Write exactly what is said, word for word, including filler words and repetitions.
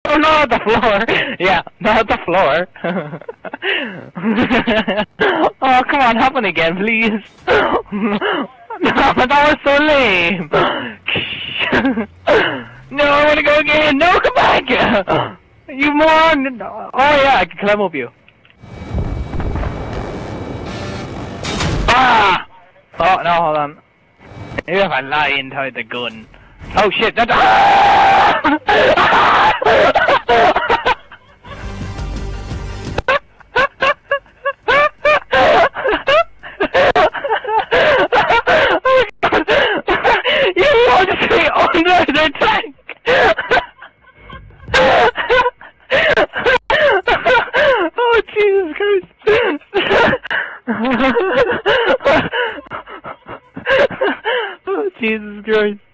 Oh, not the floor! Yeah, not the floor. Oh, come on, happen again, please. No, that was so lame. No, I wanna go again. No, come back. You moron. Oh yeah, I can climb up you. Ah! Oh, no, hold on. Maybe if I lie inside the gun. Oh shit, that's... Ah! You want to stay under the tank! Oh Jesus Christ! Oh Jesus Christ!